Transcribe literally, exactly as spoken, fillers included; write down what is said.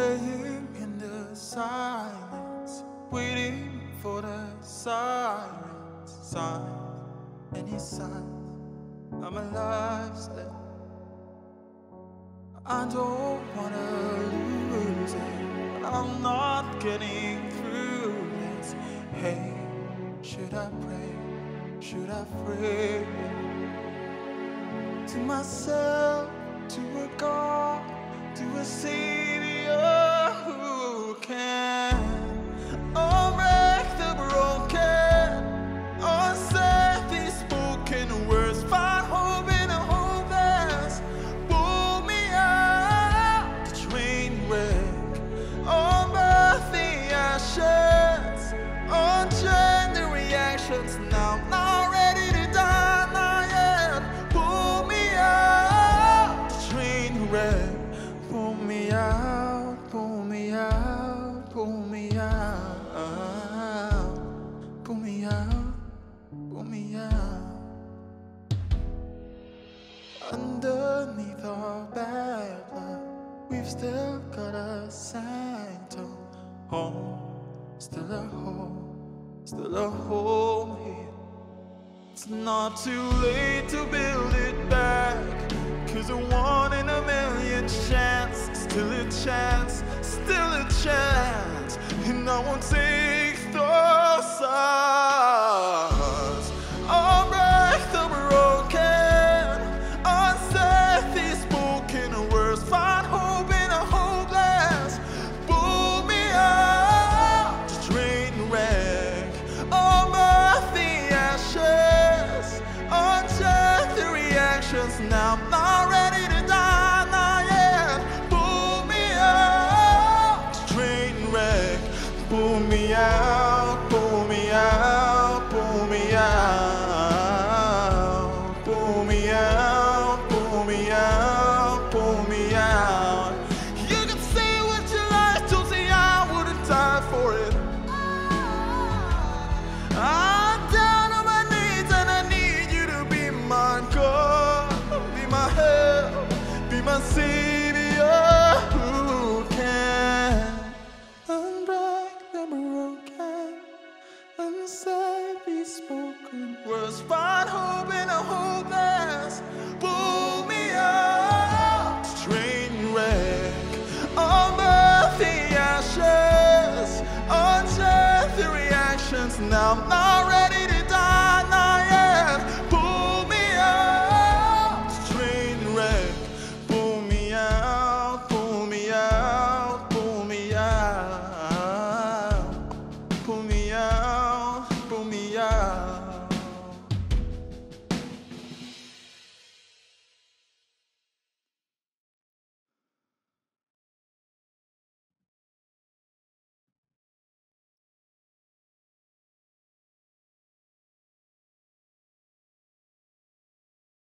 praying in the silence, waiting for the sirens, sign, any signs I'm alive still. I don't wanna lose it, but I'm not getting through this. Hey, should I pray? Should I pray? To myself, to a God, to a Savior who can unbreak the broken, unsaid these spoken words, find hope in a hopeless. Pull me out the train wreck, unbirth the ashes, unchain the reactions. Now I'm not ready to die, not yet. Pull me out the train wreck. Pull me out, pull me out, pull me out, pull me out, pull me out. Underneath our bad blood, we've still got a sanctum. Home, still a home, still a home here. It's not too late to build it back, 'cause a one in a million chance, still a chance, still a chance. And I won't take those sides. I'll break the broken, unsaid these spoken words, find hope in a hopeless. Pull me out the train wreck, unbirth the ashes, uncheck the reactions. Now I'm not ready to die, not yet. Pull me out the train wreck. Pull me out, pull me out, pull me out, pull me out, pull me out, pull me out. You can say what you like, don't say I wouldn't die for it. I'm down on my knees and I need you to be my God, be my help, be my Savior who can unbreak the broken, unsaid these spoken words, find hope in a hopeless. Pull me out the train wreck, unbirth the ashes, uncheck the reactions. Now I'm not ready.